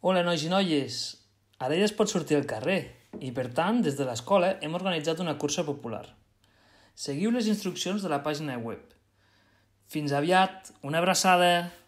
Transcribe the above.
Hola, nois i noies! Ara ja es pot sortir al carrer i, per tant, des de l'escola hem organitzat una cursa popular. Seguiu les instruccions de la pàgina web. Fins aviat, una abraçada!